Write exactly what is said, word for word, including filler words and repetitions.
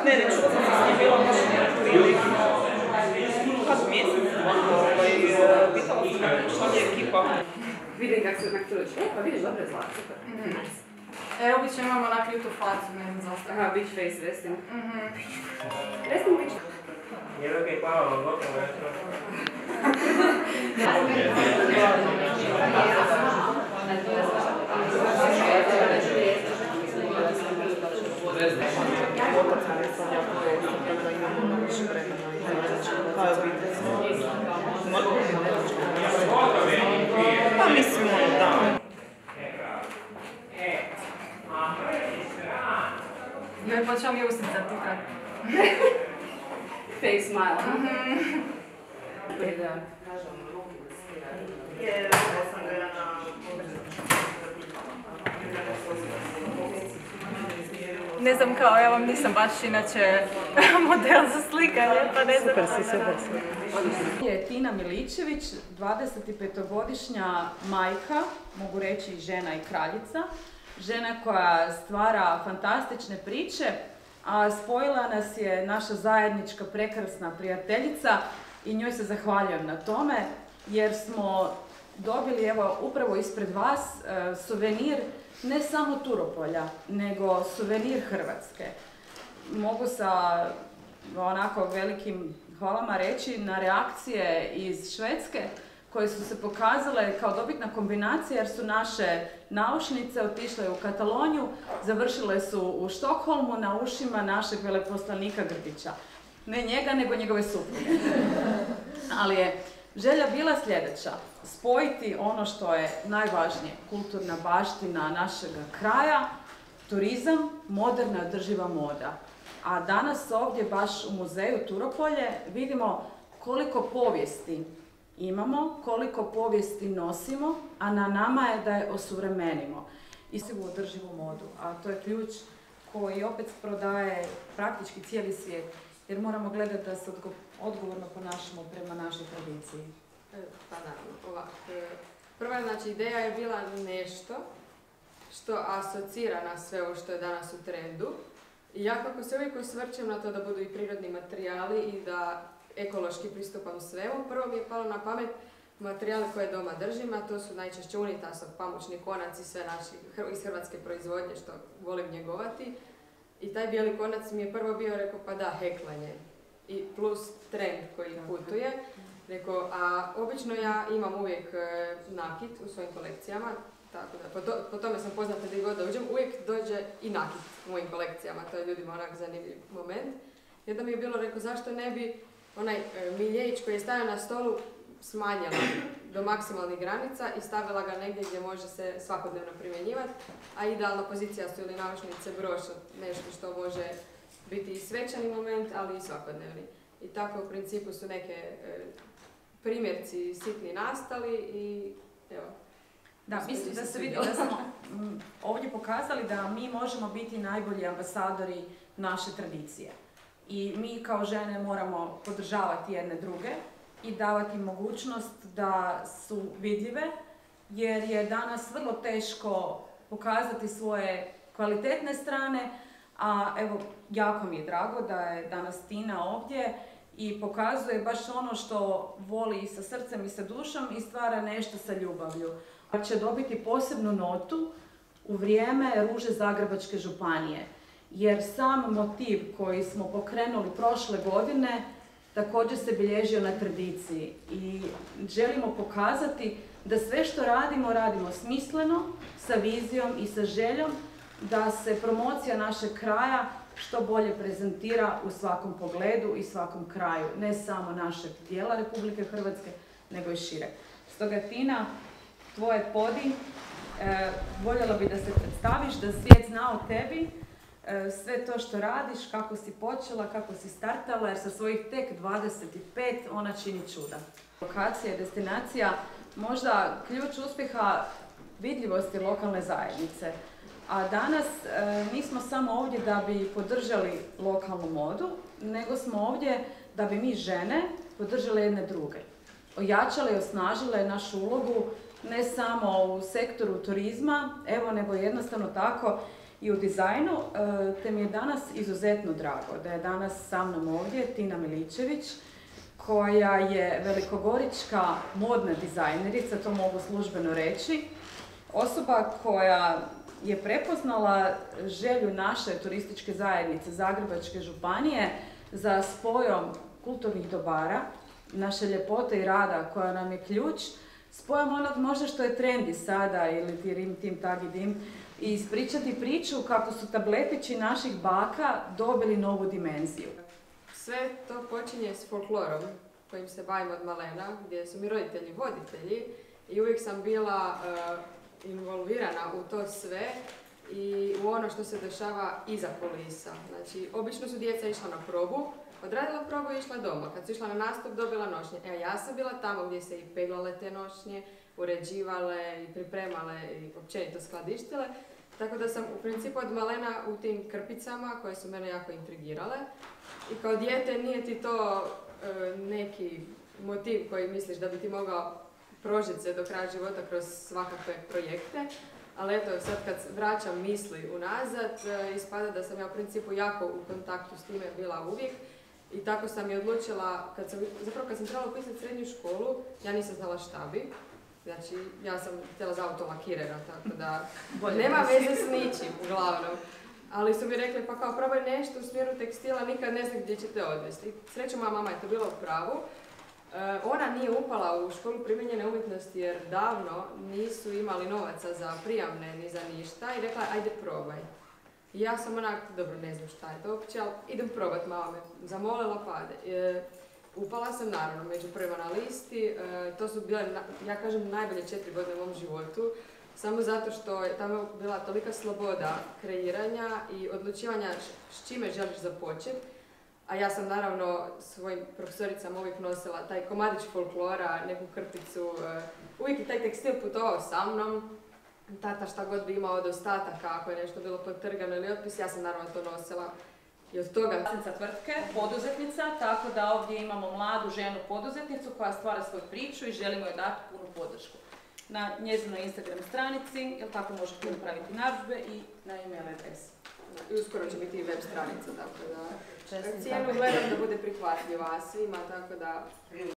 Ne, ne, čuo sam se s njim bilo baš prije kad mjesec, pitala sam me što je ekipa. Vidim kako se na kruč. E, pa vidiš, dobro je zlak, super. E, obično imamo onak ljutu facu, ne znam zašto. Aha, beach face resting. Mhm. Resting beach. Quiero que Pablo lo toque, maestro. Pa mislim, da. Joj, počeo mi ustica tika. Fake smile. Ne znam, kao ja vam nisam baš inače model za slikanje, pa ne znam. Super si, super si. Je Tina Miličević, dvadesetpetogodišnja majka, mogu reći žena i kraljica. Žena koja stvara fantastične priče, a spojila nas je naša zajednička prekrasna prijateljica i njoj se zahvaljujem na tome jer smo dobili evo upravo ispred vas e, suvenir ne samo Turopolja, nego suvenir Hrvatske. Mogu sa onako velikim hvalama reći na reakcije iz Švedske koje su se pokazale kao dobitna kombinacija jer su naše naušnice otišle u Kataloniju, završile su u Štokholmu na ušima našeg veleposlanika Grdića. Ne njega, nego njegove supruge. Ali je želja bila sljedeća, spojiti ono što je najvažnije, kulturna baština našega kraja, turizam, moderna održiva moda. A danas ovdje baš u muzeju Turopolje vidimo koliko povijesti imamo, koliko povijesti nosimo, a na nama je da je osuvremenimo. I u održivu modu, a to je ključ koji opet prodaje praktički cijeli svijet, jer moramo gledati da se odgovorno ponašamo prema našoj tradiciji. Pa naravno, ovako. Prva znači, ideja je bila nešto što asocira na sve ovo što je danas u trendu. I ja kako se uvijek osvrćem na to da budu i prirodni materijali i da ekološki pristupam svemu, prvo mi je palo na pamet materijali koje doma držim, a to su najčešće unitasov, pamučni konac i sve naši iz hrvatske proizvodnje što volim njegovati. I taj bijeli konac mi je prvo bio, rekao, pa da, heklanje. I plus trend koji putuje. Rekao, a obično ja imam uvijek e, nakit u svojim kolekcijama, tako da po, to, po tome sam poznata gdje god da uđem, uvijek dođe i nakit u mojim kolekcijama, to je ljudima onak zanimljiv moment. Jedno mi je bilo, rekao, zašto ne bi onaj e, miljejić koji je stavio na stolu smanjila do maksimalnih granica i stavila ga negdje gdje može se svakodnevno primjenjivati, a idealna pozicija su ili naušnice, broš, nešto što može biti i svečani moment, ali i svakodnevni. I tako u principu su neke e, primjerci sitni nastali i evo. Da, mislim da se vidi da smo m, ovdje pokazali da mi možemo biti najbolji ambasadori naše tradicije. I mi kao žene moramo podržavati jedne druge i davati mogućnost da su vidljive, jer je danas vrlo teško pokazati svoje kvalitetne strane, a evo, jako mi je drago da je danas Tina ovdje i pokazuje baš ono što voli i sa srcem i sa dušom i stvara nešto sa ljubavlju. Će dobiti posebnu notu u vrijeme Ruže Zagrebačke županije, jer sam motiv koji smo pokrenuli prošle godine također se bilježio na tradiciji i želimo pokazati da sve što radimo, radimo smisleno, sa vizijom i sa željom da se promocija našeg kraja što bolje prezentira u svakom pogledu i svakom kraju, ne samo našeg dijela Republike Hrvatske, nego i šire. Stoga, Tina, tvoje podi, e, voljela bi da se predstaviš, da svijet zna o tebi, e, sve to što radiš, kako si počela, kako si startala, jer sa svojih tek dvadeset pet ona čini čuda. Lokacija i destinacija, možda ključ uspjeha vidljivosti lokalne zajednice. A danas e, nismo samo ovdje da bi podržali lokalnu modu, nego smo ovdje da bi mi žene podržale jedne druge. Ojačale i osnažile našu ulogu ne samo u sektoru turizma, evo, nego jednostavno tako i u dizajnu, te mi je danas izuzetno drago da je danas sa mnom ovdje Tina Miličević, koja je velikogorička modna dizajnerica, to mogu službeno reći. Osoba koja je prepoznala želju naše turističke zajednice Zagrebačke županije za spojom kulturnih dobara, naše ljepote i rada koja nam je ključ, spojom onog možda što je trendi sada ili ti rim, tim, tag i dim, i ispričati priču kako su tabletići naših baka dobili novu dimenziju. Sve to počinje s folklorom kojim se bavim od malena, gdje su mi roditelji voditelji i uvijek sam bila uh, involvirana u to sve i u ono što se dešava iza kulisa. Znači, obično su djeca išla na probu, odradila probu i išla doma. Kad su išla na nastup, dobila nošnje. Evo, ja sam bila tamo gdje se i peglale te nošnje, uređivale i pripremale i općenito skladištile. Tako da sam u principu od malena u tim krpicama koje su mene jako intrigirale. I kao dijete nije ti to e, neki motiv koji misliš da bi ti mogao prožiti se do kraja života kroz svakakve projekte. Ali eto, sad kad vraćam misli unazad, e, ispada da sam ja u principu jako u kontaktu s time bila uvijek. I tako sam i odlučila, kad sam, zapravo kad sam trebala upisati srednju školu, ja nisam znala šta bi. Znači, ja sam htjela za autolakirera, tako da nema veze s ničim, uglavnom. Ali su mi rekli, pa kao probaj nešto u smjeru tekstila, nikad ne znam gdje ćete odvesti. Srećom, moja mama je to bila u pravu. E, ona nije upala u školu primijenjene umjetnosti jer davno nisu imali novaca za prijamne ni za ništa i rekla, ajde probaj. I ja sam onak, dobro, ne znam šta je to uopće, ali idem probat, mama me zamolila, pade. E, upala sam naravno među prvima na listi, e, to su bile, ja kažem, najbolje četiri godine u mom životu. Samo zato što je tamo bila tolika sloboda kreiranja i odlučivanja s čime želiš započeti. A ja sam naravno svojim profesoricama uvijek nosila taj komadić folklora, neku krpicu. Uvijek je taj tekstil putovao sa mnom. Tata šta god bi imao od ostataka, ako je nešto bilo potrgano ili otpis, ja sam naravno to nosila. I od toga... Vlasnica tvrtke, poduzetnica, tako da ovdje imamo mladu ženu poduzetnicu koja stvara svoju priču i želimo joj dati punu podršku. Na njezinoj Instagram stranici, jel tako možete napraviti narudžbe i na e-mail adresu. I uskoro će biti i web stranica, tako da cijelu gledam da bude prihvatljiva svima, tako da